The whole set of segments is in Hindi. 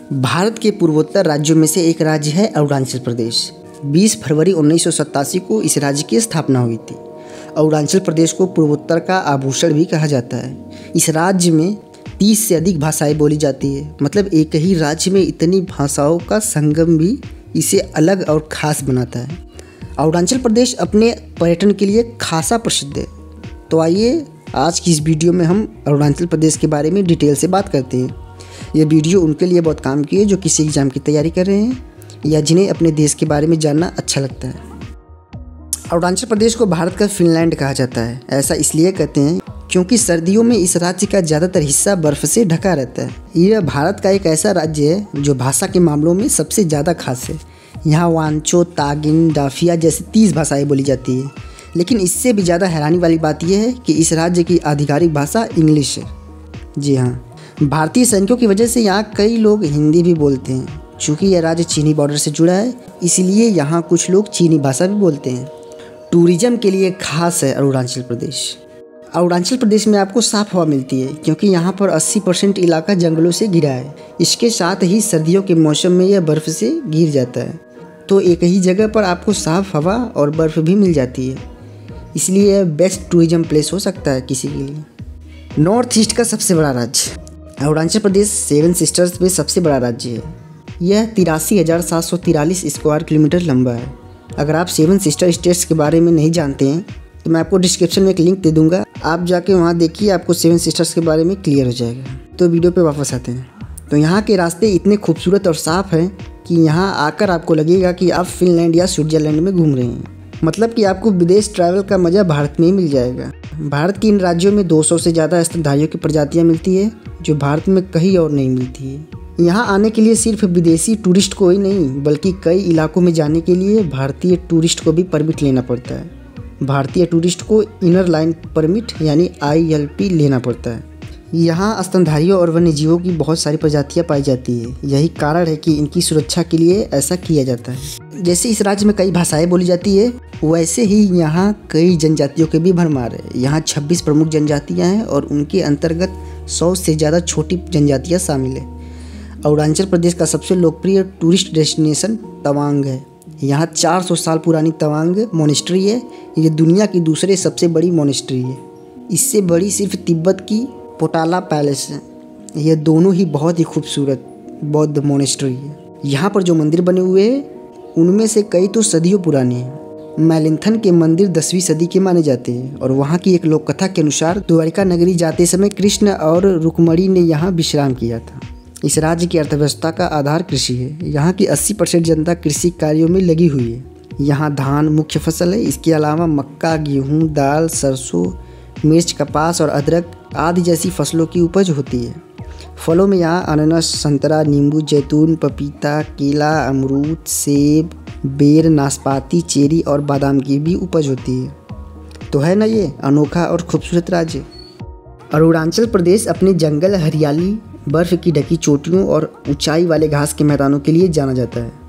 भारत के पूर्वोत्तर राज्यों में से एक राज्य है अरुणाचल प्रदेश। 20 फरवरी 1987 को इस राज्य की स्थापना हुई थी। अरुणाचल प्रदेश को पूर्वोत्तर का आभूषण भी कहा जाता है। इस राज्य में 30 से अधिक भाषाएं बोली जाती है। मतलब एक ही राज्य में इतनी भाषाओं का संगम भी इसे अलग और ख़ास बनाता है। अरुणाचल प्रदेश अपने पर्यटन के लिए खासा प्रसिद्ध है। तो आइए आज की इस वीडियो में हम अरुणाचल प्रदेश के बारे में डिटेल से बात करते हैं। यह वीडियो उनके लिए बहुत काम की है जो किसी एग्ज़ाम की तैयारी कर रहे हैं या जिन्हें अपने देश के बारे में जानना अच्छा लगता है। अरुणाचल प्रदेश को भारत का फिनलैंड कहा जाता है। ऐसा इसलिए कहते हैं क्योंकि सर्दियों में इस राज्य का ज़्यादातर हिस्सा बर्फ़ से ढका रहता है। यह भारत का एक ऐसा राज्य है जो भाषा के मामलों में सबसे ज़्यादा खास है। यहाँ वांचो, तागिन, डाफिया जैसी 30 भाषाएँ बोली जाती है। लेकिन इससे भी ज़्यादा हैरानी वाली बात यह है कि इस राज्य की आधिकारिक भाषा इंग्लिश है। जी हाँ, भारतीय सैनिकों की वजह से यहाँ कई लोग हिंदी भी बोलते हैं। चूँकि यह राज्य चीनी बॉर्डर से जुड़ा है, इसलिए यहाँ कुछ लोग चीनी भाषा भी बोलते हैं। टूरिज्म के लिए खास है अरुणाचल प्रदेश। अरुणाचल प्रदेश में आपको साफ़ हवा मिलती है क्योंकि यहाँ पर 80% इलाका जंगलों से घिरा है। इसके साथ ही सर्दियों के मौसम में यह बर्फ़ से घिर जाता है, तो एक ही जगह पर आपको साफ़ हवा और बर्फ़ भी मिल जाती है। इसलिए यह बेस्ट टूरिज्म प्लेस हो सकता है किसी के लिए। नॉर्थ ईस्ट का सबसे बड़ा राज्य अरुणाचल प्रदेश 7 सिस्टर्स में सबसे बड़ा राज्य है। यह 83,743 स्क्वायर किलोमीटर लंबा है। अगर आप 7 सिस्टर स्टेट्स के बारे में नहीं जानते हैं तो मैं आपको डिस्क्रिप्शन में एक लिंक दे दूंगा, आप जाके वहाँ देखिए, आपको 7 सिस्टर्स के बारे में क्लियर हो जाएगा। तो वीडियो पे वापस आते हैं। तो यहाँ के रास्ते इतने खूबसूरत और साफ़ हैं कि यहाँ आकर आपको लगेगा कि आप फिनलैंड या स्विट्ज़रलैंड में घूम रहे हैं। मतलब कि आपको विदेश ट्रैवल का मज़ा भारत में ही मिल जाएगा। भारत के इन राज्यों में 200 से ज़्यादा स्तनधारियों की प्रजातियाँ मिलती है जो भारत में कहीं और नहीं मिलती है। यहाँ आने के लिए सिर्फ विदेशी टूरिस्ट को ही नहीं बल्कि कई इलाकों में जाने के लिए भारतीय टूरिस्ट को भी परमिट लेना पड़ता है। भारतीय टूरिस्ट को इनर लाइन परमिट यानी ILP लेना पड़ता है। यहाँ स्तनधारियों और वन्यजीवों की बहुत सारी प्रजातियाँ पाई जाती है। यही कारण है कि इनकी सुरक्षा के लिए ऐसा किया जाता है। जैसे इस राज्य में कई भाषाएं बोली जाती है, वैसे ही यहाँ कई जनजातियों के भी भरमार है। यहाँ 26 प्रमुख जनजातियाँ हैं और उनके अंतर्गत 100 से ज़्यादा छोटी जनजातियाँ शामिल है। अरुणाचल प्रदेश का सबसे लोकप्रिय टूरिस्ट डेस्टिनेशन तवांग है। यहाँ 400 साल पुरानी तवांग मोनेस्ट्री है। ये दुनिया की दूसरे सबसे बड़ी मोनेस्ट्री है। इससे बड़ी सिर्फ तिब्बत की पोटाला पैलेस है। ये दोनों ही बहुत ही खूबसूरत बौद्ध मोनेस्ट्री है। यहाँ पर जो मंदिर बने हुए हैं उनमें से कई तो सदियों पुराने हैं। मैलिंथन के मंदिर 10वीं सदी के माने जाते हैं और वहाँ की एक लोक कथा के अनुसार द्वारिका नगरी जाते समय कृष्ण और रुक्मणी ने यहाँ विश्राम किया था। इस राज्य की अर्थव्यवस्था का आधार कृषि है। यहाँ की 80% जनता कृषि कार्यों में लगी हुई है। यहाँ धान मुख्य फसल है। इसके अलावा मक्का, गेहूँ, दाल, सरसों, मिर्च, कपास और अदरक आदि जैसी फसलों की उपज होती है। फलों में यहाँ अनानास, संतरा, नींबू, जैतून, पपीता, केला, अमरूद, सेब, बेर, नाशपाती, चेरी और बादाम की भी उपज होती है। तो है ना ये अनोखा और खूबसूरत राज्य। अरुणाचल प्रदेश अपने जंगल, हरियाली, बर्फ़ की ढकी चोटियों और ऊंचाई वाले घास के मैदानों के लिए जाना जाता है।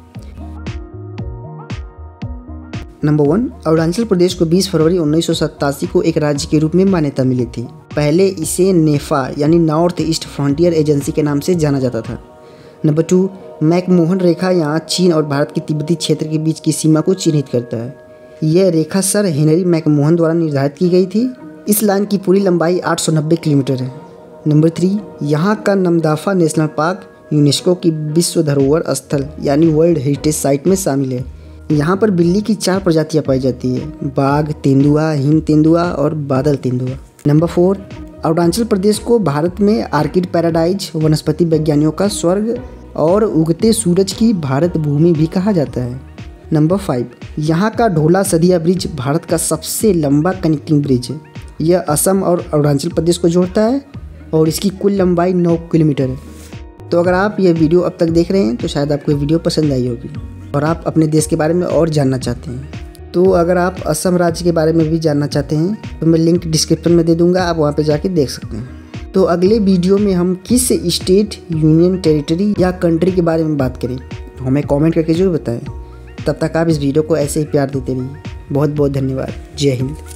नंबर 1, अरुणाचल प्रदेश को 20 फरवरी 1987 को एक राज्य के रूप में मान्यता मिली थी। पहले इसे नेफा यानी नॉर्थ ईस्ट फ्रंटियर एजेंसी के नाम से जाना जाता था। नंबर 2, मैकमोहन रेखा यहाँ चीन और भारत के तिब्बती क्षेत्र के बीच की सीमा को चिन्हित करता है। यह रेखा सर हेनरी मैकमोहन द्वारा निर्धारित की गई थी। इस लाइन की पूरी लंबाई 890 किलोमीटर है। नंबर 3, यहाँ का नमदाफा नेशनल पार्क यूनेस्को की विश्व धरोहर स्थल यानी वर्ल्ड हेरिटेज साइट में शामिल है। यहाँ पर बिल्ली की 4 प्रजातियाँ पाई जाती है, बाघ, तेंदुआ, हिम तेंदुआ और बादल तेंदुआ। नंबर 4, अरुणाचल प्रदेश को भारत में आर्किड पैराडाइज, वनस्पति वैज्ञानिकों का स्वर्ग और उगते सूरज की भारत भूमि भी कहा जाता है। नंबर 5, यहाँ का ढोला सदिया ब्रिज भारत का सबसे लंबा कनेक्टिंग ब्रिज है। यह असम और अरुणाचल प्रदेश को जोड़ता है और इसकी कुल लंबाई 9 किलोमीटर है। तो अगर आप ये वीडियो अब तक देख रहे हैं तो शायद आपको ये वीडियो पसंद आई होगी और आप अपने देश के बारे में और जानना चाहते हैं। तो अगर आप असम राज्य के बारे में भी जानना चाहते हैं तो मैं लिंक डिस्क्रिप्शन में दे दूंगा, आप वहाँ पे जाके देख सकते हैं। तो अगले वीडियो में हम किस स्टेट, यूनियन टेरिटरी या कंट्री के बारे में बात करें हमें कमेंट करके जरूर बताएं। तब तक आप इस वीडियो को ऐसे ही प्यार देते रहिए। बहुत बहुत धन्यवाद। जय हिंद।